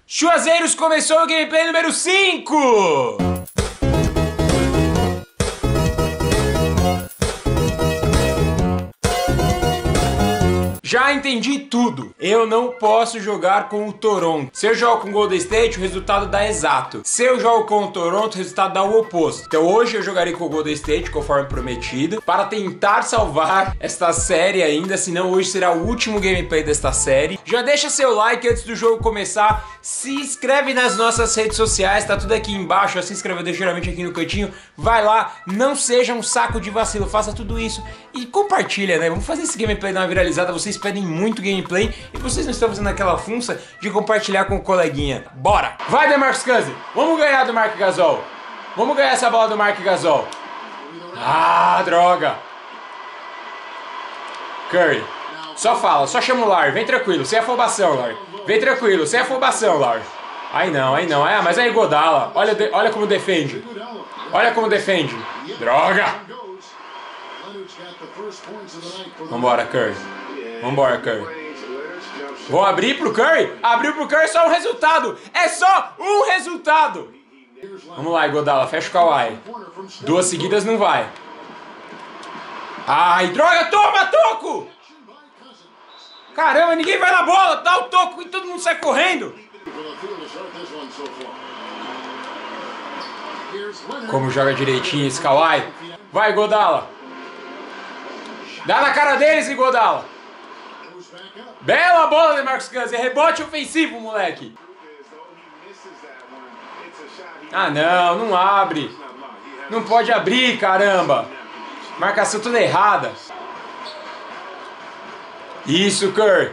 Juazeiros, começou o gameplay número 5! Já entendi tudo. Eu não posso jogar com o Toronto. Se eu jogo com o Golden State, o resultado dá exato. Se eu jogo com o Toronto, o resultado dá o oposto. Então hoje eu jogarei com o Golden State, conforme prometido, para tentar salvar esta série ainda, senão hoje será o último gameplay desta série. Já deixa seu like antes do jogo começar, se inscreve nas nossas redes sociais, tá tudo aqui embaixo, se inscreve geralmente aqui no cantinho, vai lá, não seja um saco de vacilo, faça tudo isso e compartilha, né? Vamos fazer esse gameplay dar uma viralizada, vocês pedem muito gameplay e vocês não estão fazendo aquela funça de compartilhar com o coleguinha. Bora! Vai, DeMarcus Cousins! Vamos ganhar do Marc Gasol! Vamos ganhar essa bola do Marc Gasol! Ah, droga! Curry, só fala, só chama o Larry, vem tranquilo, sem afobação, Larry. Vem tranquilo, sem afobação, Larry. Aí não, ah, mas aí Godala, olha como defende. Olha como defende. Droga! Vambora, Curry. Vambora, Curry. Vou abrir pro Curry? Abriu pro Curry, só um resultado. É só um resultado. Vamos lá, Godala, fecha o Kawhi. Duas seguidas não vai. Ai, droga, toma, toco! Caramba, ninguém vai na bola, dá o toco e todo mundo sai correndo. Como joga direitinho esse Kawhi. Vai, Godala. Dá na cara deles, Godala. Bela bola, DeMarcus Cousins. É rebote ofensivo, moleque. Ah, não abre. Não pode abrir, caramba. Marcação toda errada. Isso, Curry.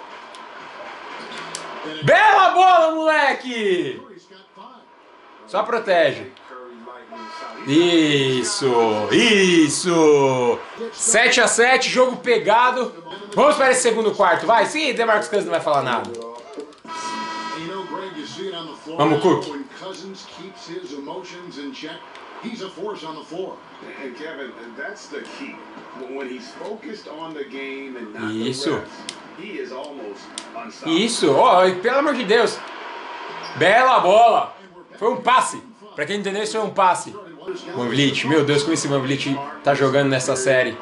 Bela bola, moleque. Só protege. Isso. 7-7, jogo pegado. Vamos para esse segundo quarto, vai. Sim, DeMarcus Cousins não vai falar nada. Vamos, Cook. Isso, pelo amor de Deus. Bela bola. Foi um passe. Pra quem entendeu, isso foi um passe. Van Vliet, meu Deus, como esse Van Vliet tá jogando nessa série.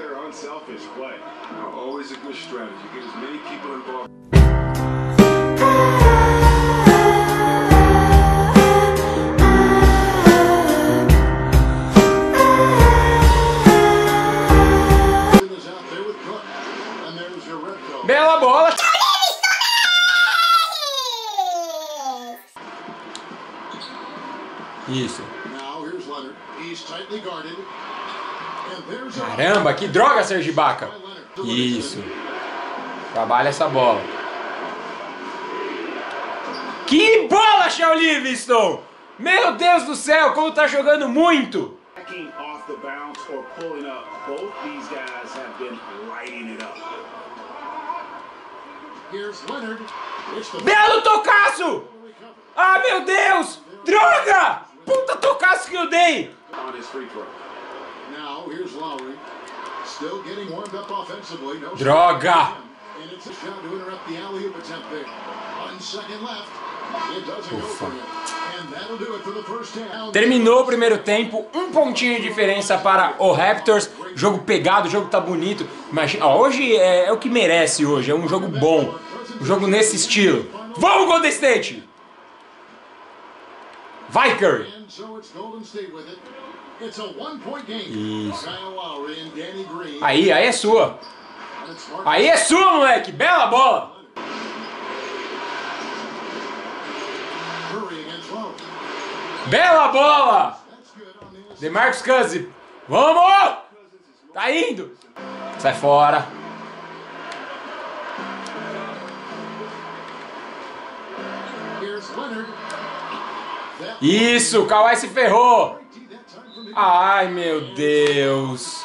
Bela bola. Isso. Caramba, que droga, Serge Ibaka. Isso. Trabalha essa bola. Que bola, Shaun Livingston! Meu Deus do céu, como tá jogando muito! Belo tocaço! Ah, meu Deus! Droga! Puta tocaço que eu dei! Droga! Ufa. Terminou o primeiro tempo, um pontinho de diferença para o Raptors. Jogo pegado, o jogo tá bonito. Imagina, hoje é o que merece hoje, é um jogo bom. Um jogo nesse estilo. Vamos, Golden State! Vai, Curry! Isso. Aí é sua. Aí é sua, moleque! Bela bola! Bela bola! DeMarcus Cousins! Vamos! Tá indo! Sai fora! Isso! O Kawhi se ferrou! Ai, meu Deus!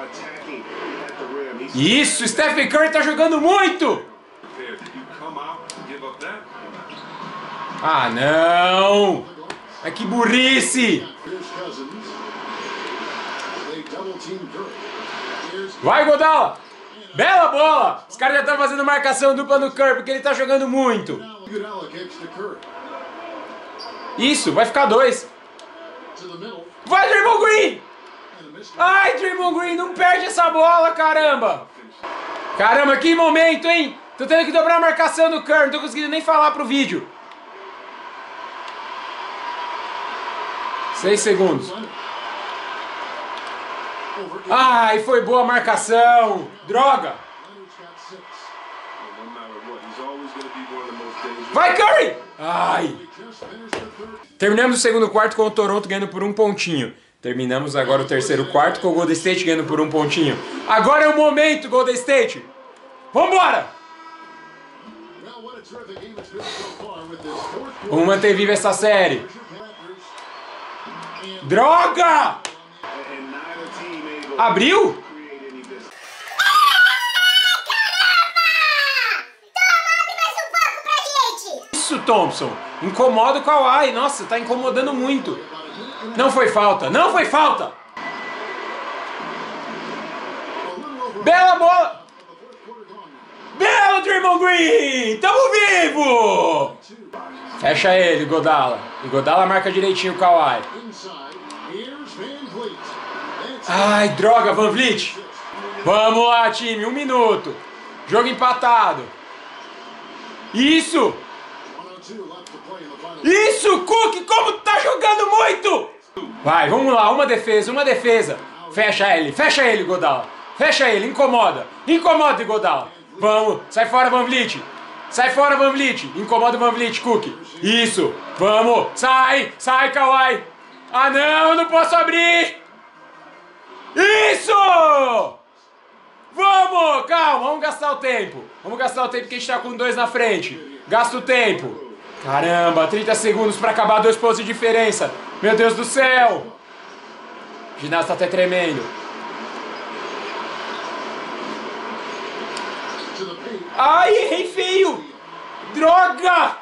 Isso, Stephen Curry tá jogando muito! Ah, não! Mas que burrice! Vai, Godala! Bela bola! Os caras já estão fazendo marcação dupla no Curry porque ele tá jogando muito. Isso, vai ficar 2. Vai, Draymond Green! Ai, Draymond Green, não perde essa bola, caramba! Caramba, que momento, hein? Tô tendo que dobrar a marcação do Curry, não tô conseguindo nem falar pro vídeo. 6 segundos. Ai, foi boa a marcação. Droga! Vai, Curry! Ai! Terminamos o segundo quarto com o Toronto ganhando por 1 pontinho. Terminamos agora o terceiro quarto com o Golden State ganhando por 1 pontinho. Agora é o momento, Golden State! Vambora! Vamos manter viva essa série. Droga! Abriu? Isso, Thompson. Incomoda o Kawhi. Nossa, tá incomodando muito. Não foi falta. Não foi falta. Bela bola. Belo Draymond Green. Tamo vivo. Fecha ele, Godala. E Godala marca direitinho o Kawhi. Ai, droga, Van Vliet. Vamos lá, time. 1 minuto. Jogo empatado. Isso. Isso, Cook, como tá jogando muito! Vai, vamos lá, uma defesa. Fecha ele, Godala. Fecha ele, incomoda. Incomoda, Godala. Vamos, sai fora, Van Vliet. Sai fora, Van Vliet. Incomoda o Van Vliet, Cook. Isso, vamos. Sai, Kawhi. Ah, não posso abrir. Isso! Vamos, calma, vamos gastar o tempo. Vamos gastar o tempo que a gente tá com 2 na frente. Gasta o tempo. Caramba, 30 segundos pra acabar, 2 pontos de diferença. Meu Deus do céu. O ginásio tá até tremendo. Ai, errei feio. Droga.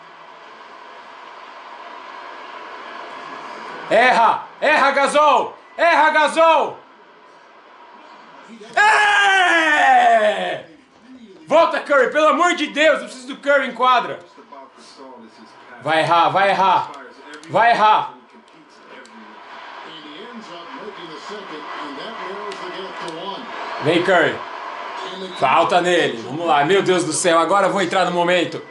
Erra, Gasol. É! Volta, Curry, pelo amor de Deus, eu preciso do Curry em quadra. Vai errar. Vem, Curry. Falta nele. Vamos lá, meu Deus do céu, agora eu vou entrar no momento.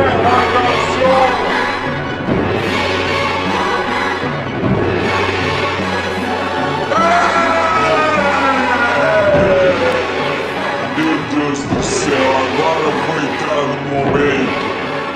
Meu Deus do céu, agora eu vou entrar no momento.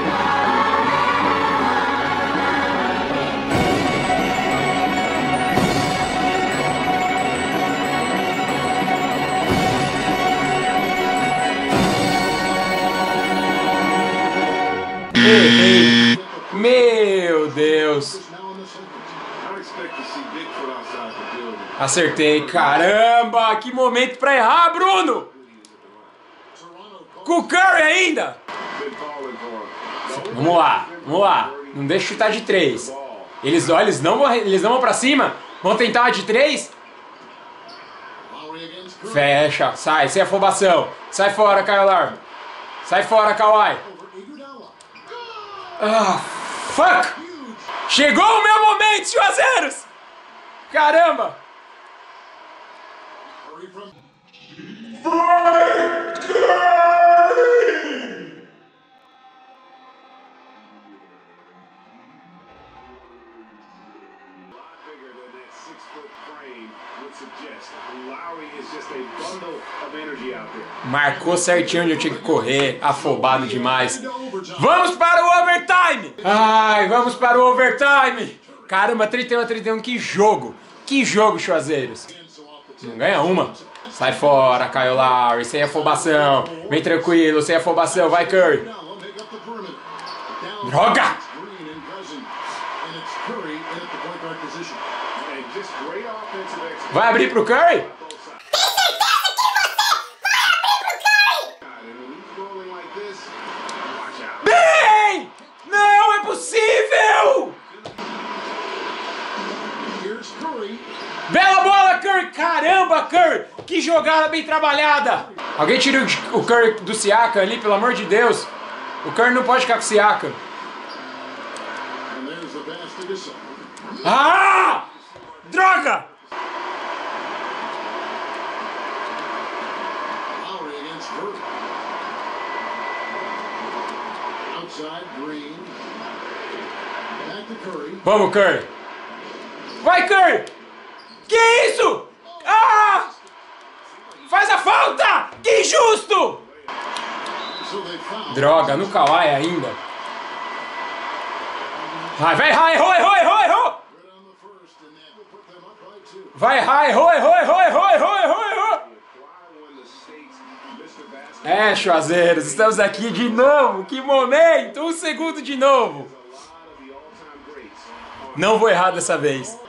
Errei. Meu Deus. Acertei. Caramba, que momento pra errar, Bruno. Com o Curry ainda. Vamos lá. Não deixa chutar de 3. Eles não vão pra cima. Vão tentar uma de 3. Fecha. Sai, sem afobação. Sai fora, Kyle Lowry. Sai fora, Kawhi. Ah, fuck! Chegou o meu momento, Juazeiros! Caramba! Marcou certinho onde eu tinha que correr, afobado demais. Vamos para o overtime! Ai, vamos para o overtime! Caramba, 31-31, que jogo! Que jogo, Juazeiros! Não ganha uma. Sai fora, Kyle Lowry, sem afobação. Vem tranquilo, sem afobação, vai Curry. Droga! Vai abrir pro Curry? Boa, Curry! Que jogada bem trabalhada! Alguém tira o Curry do Siakam ali, pelo amor de Deus. O Curry não pode ficar com o Siakam. Ah! Droga! Vamos, Curry! Vai, Curry! Que isso? Ah! Faz a falta! Que injusto! Droga, no Kawhi ainda. Vai, errou! Vai, errou! É, Chuazeiros, estamos aqui de novo. Que momento! 1 segundo de novo. Não vou errar dessa vez.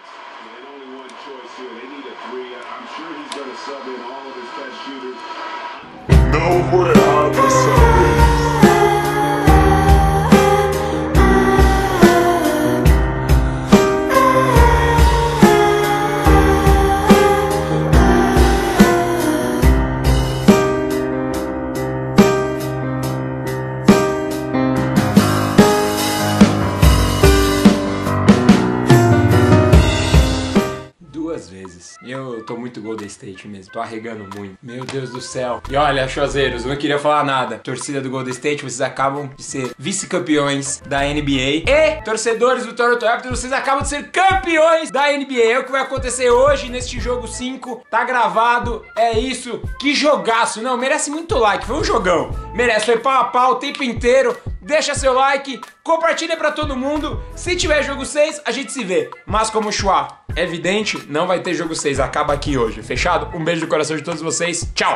Não vou errar dessa vez. Vezes. Eu tô muito Golden State mesmo, tô arregando muito. Meu Deus do céu. E olha, Chozeiros, não queria falar nada. Torcida do Golden State, vocês acabam de ser vice-campeões da NBA. E, torcedores do Toronto Raptors, vocês acabam de ser campeões da NBA. É o que vai acontecer hoje neste jogo 5. Tá gravado, é isso. Que jogaço. Não, merece muito like, foi um jogão. Merece, foi pau a pau o tempo inteiro. Deixa seu like, compartilha pra todo mundo. Se tiver jogo 6, a gente se vê. Mas como o Chua é evidente, não vai ter jogo 6. Acaba aqui hoje, fechado? Um beijo do coração de todos vocês. Tchau!